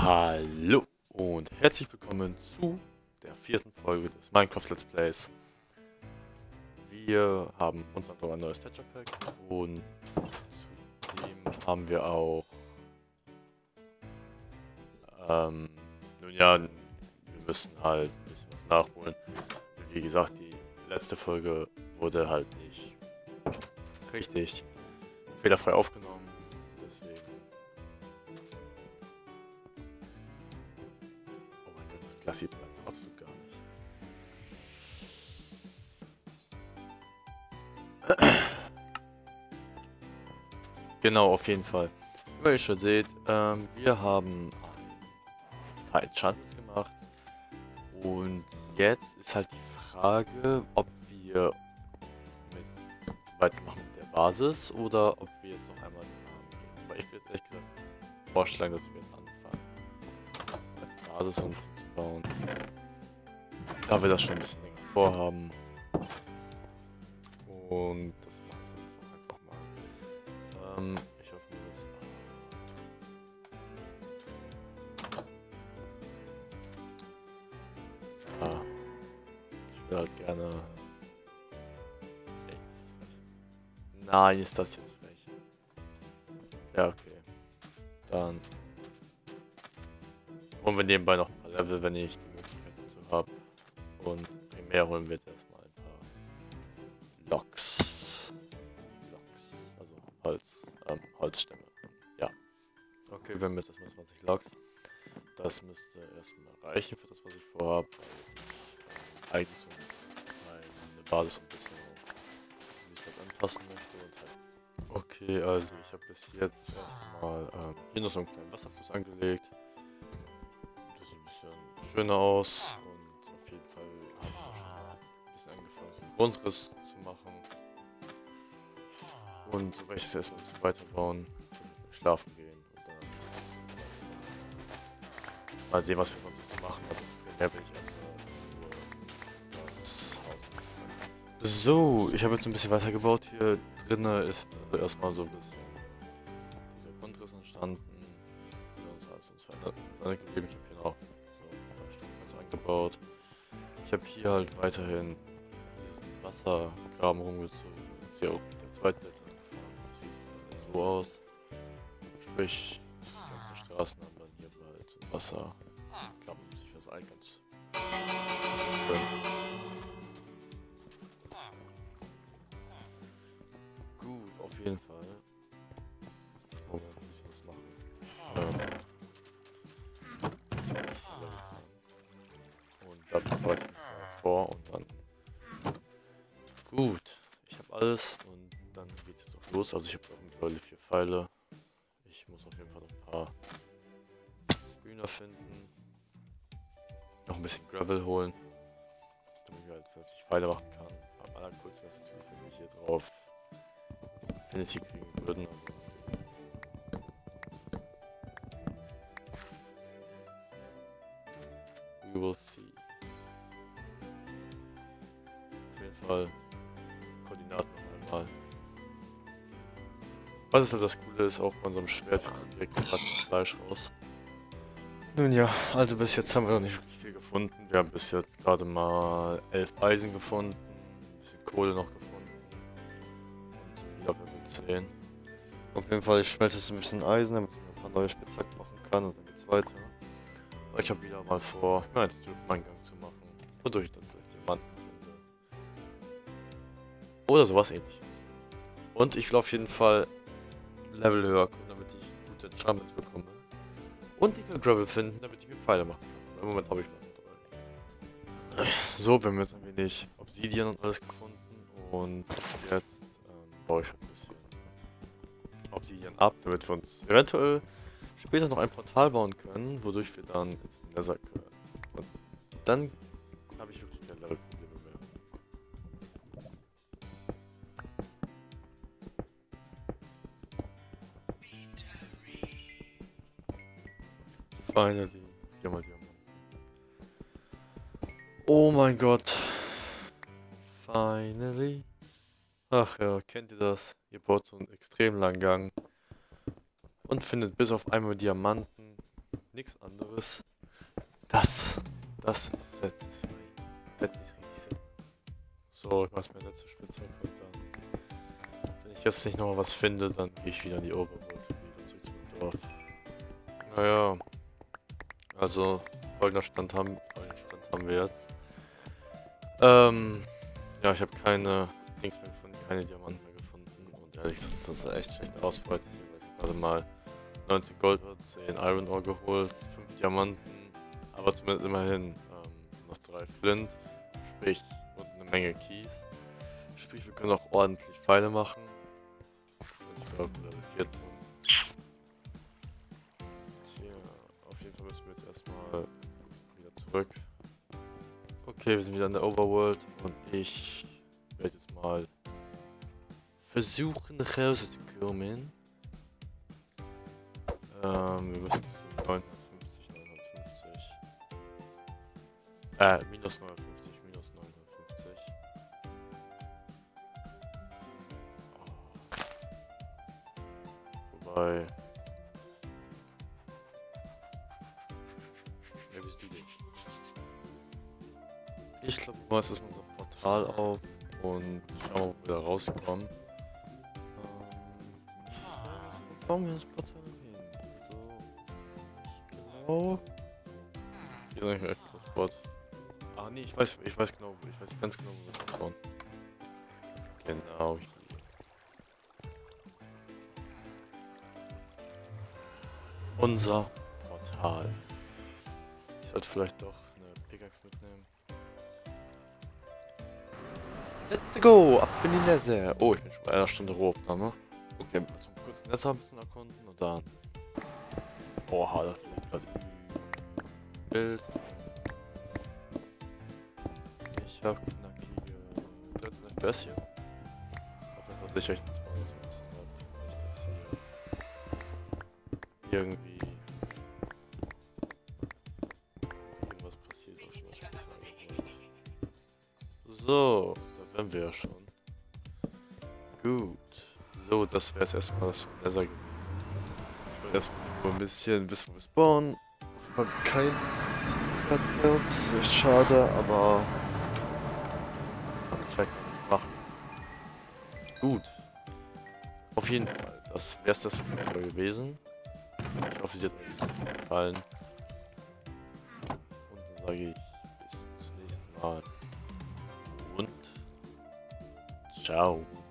Hallo und herzlich willkommen zu der vierten Folge des Minecraft Let's Plays. Wir haben unter anderem ein neues Texture Pack und zudem haben wir auch, nun ja, wir müssen halt ein bisschen was nachholen. Wie gesagt, die letzte Folge wurde halt nicht richtig fehlerfrei aufgenommen, deswegen... Oh mein Gott, das Glas sieht man einfach absolut gar nicht. Genau, auf jeden Fall. Wie ihr schon seht, wir haben ein paar Enchantments gemacht. Und jetzt ist halt die Frage, ob wir weitermachen mit der Basis oder ob wir jetzt noch einmal farmen gehen. Aber ich würde ehrlich gesagt vorschlagen, dass wir jetzt anfangen, mit der Basis und zu bauen. Da wir das schon ein bisschen länger vorhaben. Und das machen wir jetzt auch einfach mal. Ich hoffe mir das. Ah, ich will halt gerne. Ey, ist das frech? Nein, ist das jetzt frech? Ja, okay. Dann holen wir nebenbei noch ein paar Level, wenn ich die Möglichkeit dazu habe. Und primär holen wir jetzt erstmal ein paar Loks. Also Holzstämme. Ja. Okay, wir haben jetzt erstmal 20 Loks. Das müsste erstmal reichen für das, was ich vorhabe. Eigentlich so meine Basis ein bisschen auch anpassen möchte. Und halt. Okay, also ich habe bis jetzt erstmal hier noch so einen kleinen Wasserfluss angelegt. Das sieht ein bisschen schöner aus. Und auf jeden Fall habe ich da schon mal ein bisschen angefangen, so einen Grundriss zu machen. Und so werde ich es erstmal ein bisschen weiterbauen, schlafen gehen und dann mal sehen, was wir sonst so machen. Also primär bin ich erstmal nur das Haus. So, ich habe jetzt ein bisschen weiter gebaut. Hier drinnen ist also erstmal so ein bisschen dieser Grundriss entstanden. Das heißt, uns verändert gegeben. Ich habe hier noch so ein paar Stufen angebaut. Ich habe hier halt weiterhin diesen Wassergraben rumgezogen. Jetzt hier auch mit der zweiten Leiter angefangen. Das sieht so aus. Sprich, die ganzen Straßen haben dann hier bald so Wassergraben. Ich finde das eigentlich ganz schön. Gut, auf jeden Fall. Wollen wir ein bisschen was machen. Und dafür bereite ich mich mal vor und dann. Gut, ich habe alles und dann geht es jetzt auch los. Also ich habe auch mittlerweile 4 Pfeile. Ich muss auf jeden Fall noch ein paar Hühner finden. Noch ein bisschen Gravel holen, damit ich halt 50 Pfeile machen kann. Am allercoolsten wäre es natürlich, wenn wir hier drauf Infinity kriegen würden. We will see. Auf jeden Fall Koordinaten noch einmal. Was ist halt das Coole ist, auch bei unserem Schwert kommt direkt gerade Fleisch raus. Nun ja, also bis jetzt haben wir noch nicht wirklich viel gefunden. Wir haben bis jetzt gerade mal 11 Eisen gefunden, ein bisschen Kohle noch gefunden und sind wieder auf Level 10. Auf jeden Fall, ich schmelze jetzt ein bisschen Eisen, damit ich ein paar neue Spitzhacken machen kann und dann geht's weiter. Aber ich habe wieder mal vor, jetzt meinen Gang zu machen, wodurch ich dann vielleicht Diamanten finde. Oder sowas ähnliches. Und ich will auf jeden Fall Level höher kommen, damit ich gute Enchantments bekomme. Und ich will Gravel finden, damit ich mir Pfeile machen kann. Im Moment habe ich noch 3. So, wir haben jetzt ein wenig Obsidian und alles gefunden. Und jetzt baue ich ein bisschen Obsidian ab, damit wir uns eventuell später noch ein Portal bauen können, wodurch wir dann ins Nether können. Und dann habe ich wirklich keine Level-Probleme mehr. Finally. Hier mal Diamanten. Oh mein Gott. Finally. Ach ja, kennt ihr das? Ihr baut so einen extrem langen Gang und findet bis auf einmal Diamanten nichts anderes. Das ist Satisfying. Das ist richtig satisfying. So, ich mach's mir letzte Spitzhack und dann. Wenn ich jetzt nicht nochmal was finde, dann gehe ich wieder in die Overworld und wieder zurück zum Dorf. Naja. Also, folgender Stand haben wir jetzt. Ja, ich habe keine Dings mehr gefunden, keine Diamanten mehr gefunden. Und ehrlich gesagt, das ist echt schlechte Ausbeute hier, weil ich habe gerade mal 19 Gold oder 10 Iron Ore geholt, 5 Diamanten, aber zumindest immerhin noch 3 Flint, sprich, und eine Menge Kies. Sprich, wir können auch ordentlich Pfeile machen. Und ich bin auch Level 14. Tja, auf jeden Fall müssen wir jetzt erstmal wieder zurück. Okay, wir sind wieder in der Overworld und ich werde jetzt mal versuchen nach Hause zu kommen. Wir müssen zu 950, 950. Minus 950, minus 950. Wobei. Wer bist du denn? Ich glaube, wir machen jetzt erstmal unser Portal auf und schauen, ob wir da rauskommen. Wo bauen wir das Portal hin? Also, ich glaube. Hier ist eigentlich echt das Spot. Ah nee, ich weiß ganz genau, wo wir das bauen. Genau hier. Unser Portal. Ich sollte vielleicht doch eine Pickaxe mitnehmen. Let's go! Ab in die Nether! Oh, ich bin schon bei einer Stunde Rohaufnahme. Okay, zum kurzen Nether ein bisschen erkunden und dann. Oha, das ist gerade Bild. Ich hab knackige 13 FPS hier. Auf jeden Fall sicher ich das mal so ein bisschen ab, dass ich das hier irgendwie irgendwas passiert, was mir später angeholt. So, da wären wir ja schon. Gut. So, das wäre es erstmal das Nether gewesen. Ich wollte erstmal nur ein bisschen wissen, wo wir spawnen. Kein Platz mehr, das ist echt schade, aber ich werde nichts machen. Gut. Auf jeden Fall, das wäre es das für die Folge gewesen. Ich hoffe, sie hat euch gefallen. Und dann sage ich bis zum nächsten Mal. Und ciao.